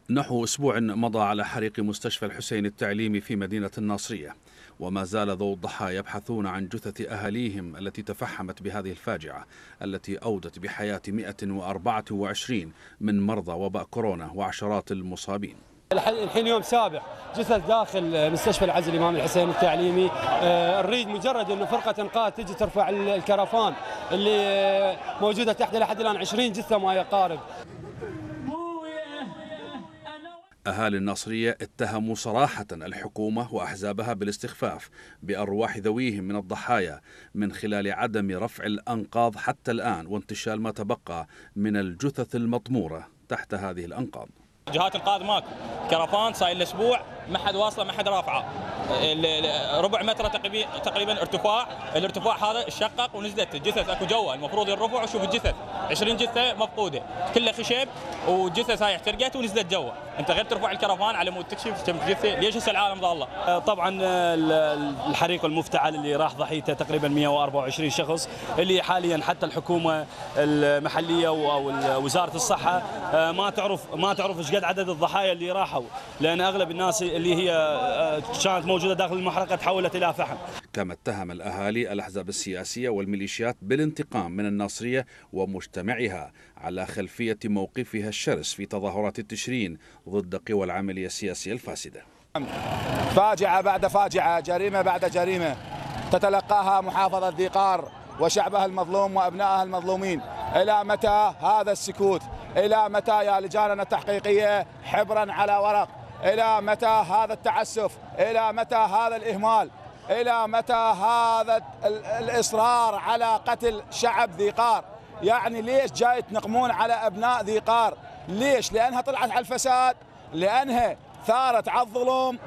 نحو أسبوع مضى على حريق مستشفى الحسين التعليمي في مدينة الناصرية، وما زال ذو الضحايا يبحثون عن جثث أهاليهم التي تفحمت بهذه الفاجعة التي أودت بحياة 124 من مرضى وباء كورونا وعشرات المصابين. الحين يوم سابع جثث داخل مستشفى العزل الإمام الحسين التعليمي. نريد مجرد انه فرقه انقاذ تجي ترفع الكرفان اللي موجوده تحت لحد الان 20 جثه ما يقارب. أهالي الناصرية اتهموا صراحة الحكومة وأحزابها بالاستخفاف بأرواح ذويهم من الضحايا من خلال عدم رفع الأنقاض حتى الآن وانتشال ما تبقى من الجثث المطمورة تحت هذه الأنقاض. جهات الانقاذ ماكو، كرفان صاير الاسبوع ما حد واصله ما حد رافعه، ربع متر تقريبا ارتفاع، الارتفاع هذا شقق ونزلت الجثث اكو جوا، المفروض يرفع وشوف الجثث 20 جثه مفقوده كلها خشب وجثث هاي احترقت ونزلت جوا، انت غير ترفع الكرفان على مود تكشف كم جثه، ليش هسه العالم ضاله؟ طبعا الحريق المفتعل اللي راح ضحيته تقريبا 124 شخص، اللي حاليا حتى الحكومه المحليه او وزاره الصحه ما تعرف ايش قد عدد الضحايا اللي راحوا، لان اغلب الناس اللي هي كانت موجوده داخل المحرقه تحولت الى فحم. كما اتهم الاهالي الاحزاب السياسيه والميليشيات بالانتقام من الناصريه ومجتمعها على خلفيه موقفها الشرس في تظاهرات التشرين ضد قوى العمليه السياسيه الفاسده. فاجعه بعد فاجعه، جريمه بعد جريمه تتلقاها محافظه ذي قار وشعبها المظلوم وابنائها المظلومين. الى متى هذا السكوت؟ الى متى يا لجاننا التحقيقيه حبرا على ورق؟ الى متى هذا التعسف؟ الى متى هذا الاهمال؟ الى متى هذا الاصرار على قتل شعب ذي قار؟ يعني ليش جاي تنقمون على ابناء ذي قار؟ ليش؟ لانها طلعت على الفساد، لانها ثارت على الظلم.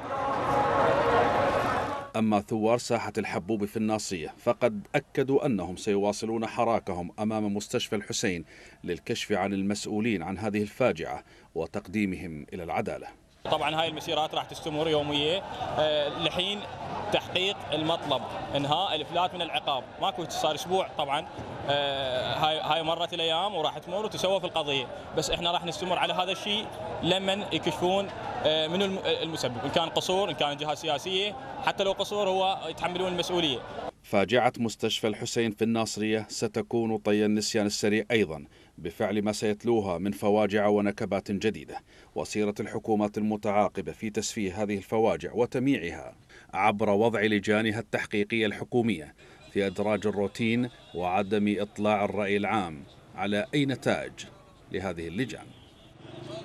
أما ثوار ساحة الحبوب في الناصرية فقد أكدوا أنهم سيواصلون حراكهم أمام مستشفى الحسين للكشف عن المسؤولين عن هذه الفاجعة وتقديمهم إلى العدالة. طبعا هاي المسيرات راح تستمر يوميا لحين تحقيق المطلب، انهاء الافلات من العقاب. ماكو صار اسبوع طبعا، هاي مرت الايام وراح تمر وتسوى في القضيه، بس احنا راح نستمر على هذا الشيء لمن يكشفون من المسبب، ان كان قصور ان كان جهه سياسيه، حتى لو قصور هو يتحملون المسؤوليه. فاجعة مستشفى الحسين في الناصرية ستكون طي النسيان السريع أيضا بفعل ما سيتلوها من فواجع ونكبات جديدة، وسيرة الحكومات المتعاقبة في تسفيه هذه الفواجع وتمييعها عبر وضع لجانها التحقيقية الحكومية في أدراج الروتين وعدم إطلاع الرأي العام على أي نتائج لهذه اللجان.